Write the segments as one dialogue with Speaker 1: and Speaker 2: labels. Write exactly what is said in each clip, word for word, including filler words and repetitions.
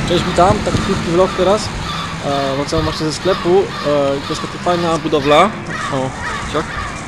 Speaker 1: Cześć, witam, taki krótki vlog teraz. E, wracamy właśnie ze sklepu. E, to jest taka fajna budowla. O, ciak.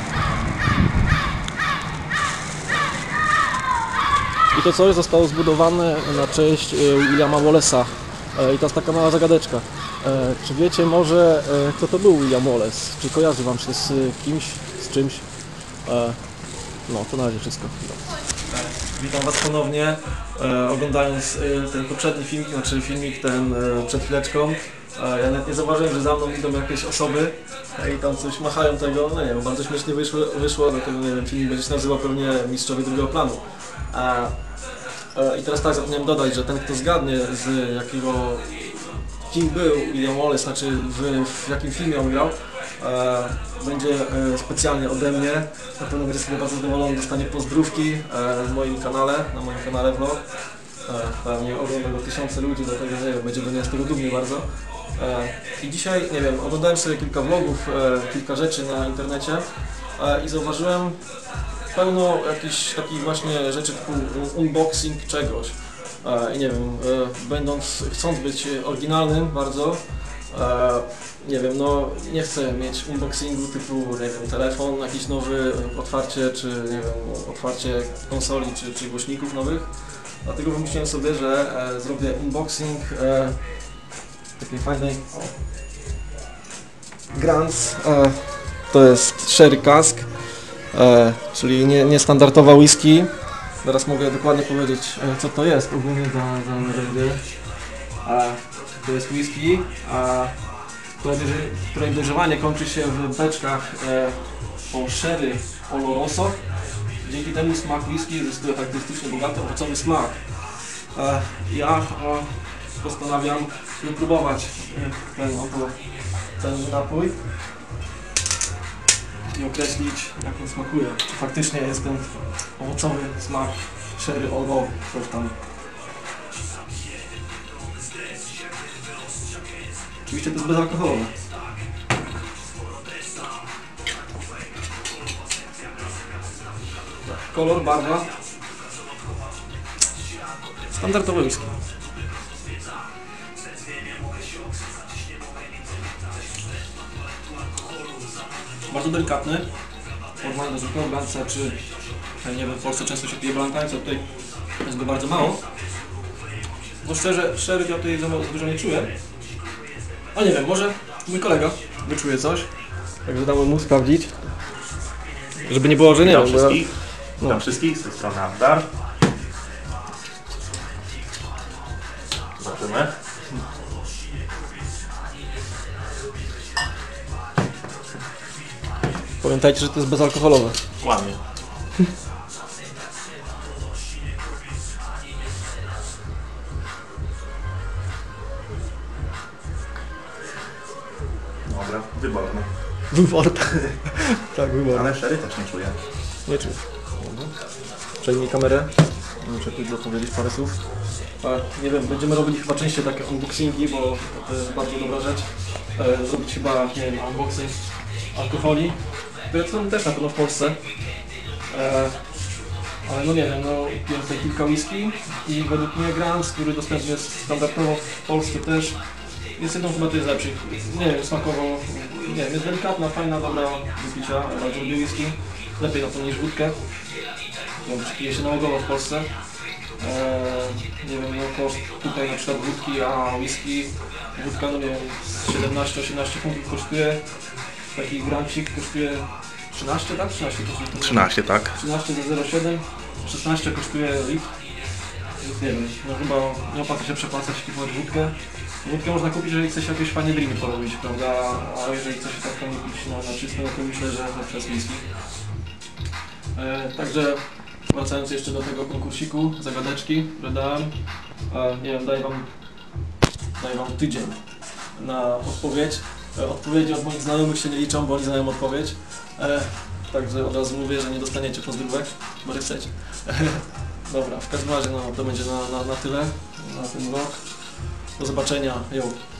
Speaker 1: I to coś zostało zbudowane na cześć e, Williama Wallace'a. E, I to jest taka mała zagadeczka. E, czy wiecie może, e, kto to był William Wallace? Czy kojarzy wam się z kimś, z czymś? E, no, to na razie wszystko. Witam was ponownie, e, oglądając e, ten poprzedni filmik, znaczy filmik ten e, przed chwileczką. E, ja nawet nie zauważyłem, że za mną idą jakieś osoby e, i tam coś machają tego, no nie wiem, bardzo śmiesznie wyszło, wyszło dlatego nie wiem, filmik będzie się nazywał pewnie Mistrzowie drugiego planu. E, e, I teraz tak, zapomniałem dodać, że ten kto zgadnie z jakiego, kim był William Wallace, znaczy w, w jakim filmie on grał, E, będzie e, specjalnie ode mnie, na pewno będzie sobie bardzo zadowolony, dostanie pozdrówki e, w moim kanale, na moim kanale vlog. E, pewnie ogląda go tysiące ludzi, dlatego nie wiem, będzie do mnie z tego dumny bardzo. E, I dzisiaj, nie wiem, oglądałem sobie kilka vlogów, e, kilka rzeczy na internecie e, i zauważyłem pełno jakichś takich właśnie rzeczy typu unboxing czegoś. E, I nie wiem, e, będąc, chcąc być oryginalnym bardzo, E, nie wiem, no nie chcę mieć unboxingu typu, nie wiem, telefon, jakiś nowy, otwarcie, czy nie wiem, otwarcie konsoli, czy, czy głośników nowych. Dlatego wymyśliłem sobie, że e, zrobię unboxing e, takiej fajnej o, Grants. E, to jest Sherry Cask, e, czyli nie, niestandardowa whisky. Teraz mogę dokładnie powiedzieć, e, co to jest ogólnie za, za rędy. To jest whisky, a której dojrzewanie kończy się w beczkach e, po sherry oloroso. Dzięki temu smak whisky zyskuje charakterystycznie bogaty owocowy smak. E, ja e, postanawiam wypróbować ten, oto, ten napój i określić, jak on smakuje. Czy faktycznie jest ten owocowy smak sherry olorowy, coś tam. Oczywiście to jest bezalkoholowe. Kolor, barwa. Standardowe whisky. Bardzo delikatny. W porównaniu do zwykłego blanca, czy nie wiem, w Polsce często się pije blanka, co tutaj jest go bardzo mało. No szczerze, szczerze ja tutaj za dużo nie czuję. A nie wiem, może mój kolega wyczuje coś, także damy mu sprawdzić, żeby nie było, że nie
Speaker 2: Witam
Speaker 1: wiem.
Speaker 2: wszystkich,
Speaker 1: Ja...
Speaker 2: Witam
Speaker 1: no.
Speaker 2: wszystkich, z tej strony Abdar. Zobaczymy.
Speaker 1: Pamiętajcie, że to jest bezalkoholowe.
Speaker 2: Kłamie. Dobra, wyborny.
Speaker 1: Wyborny. Tak, wyborny.
Speaker 2: Ale sherry też nie czuję.
Speaker 1: Nie czuję. Przejmij kamerę. Muszę tu dopowiedzieć parę słów. A, nie wiem, będziemy robili chyba częściej takie unboxingi, bo to jest bardzo dobra rzecz. E, zrobić chyba, nie wiem, unboxing alkoholi. To jest też na pewno w Polsce. E, ale no nie wiem, no piłem tutaj kilka whisky i według mnie Grants, który dostępny jest standardowo w Polsce też, jest jedną chyba to jest lepszych. Nie wiem, smakowo, nie wiem, jest delikatna, fajna, dobra do picia, bardzo lubię whisky. Lepiej na to niż wódkę. No, pije się nałogowo w Polsce. Eee, nie wiem, no koszt tutaj na przykład wódki, a whisky, wódka no nie wiem, siedemnaście osiemnaście funtów kosztuje. Taki grancik kosztuje trzynaście, tak? trzynaście kosztuje.
Speaker 2: trzynaście, tak.
Speaker 1: trzynaście za zero przecinek siedem, szesnaście kosztuje litr. Nie wiem, no chyba nie opłaca się przepłacać i kupować wódkę. Wódkę można kupić, jeżeli chce się jakieś fajne drinki porobić, prawda? A jeżeli chce się tak fajnie kupić no, na czysto, no to myślę, że to przez whisky. E, także wracając jeszcze do tego konkursiku, zagadeczki, że dałem, e, nie wiem, daję wam, daję wam tydzień na odpowiedź. E, odpowiedzi od moich znajomych się nie liczą, bo oni znają odpowiedź. E, także od razu mówię, że nie dostaniecie pozdrówek, może chcecie. Dobra, w każdym razie no, to będzie na, na, na tyle, na ten vlog. Do zobaczenia, jo.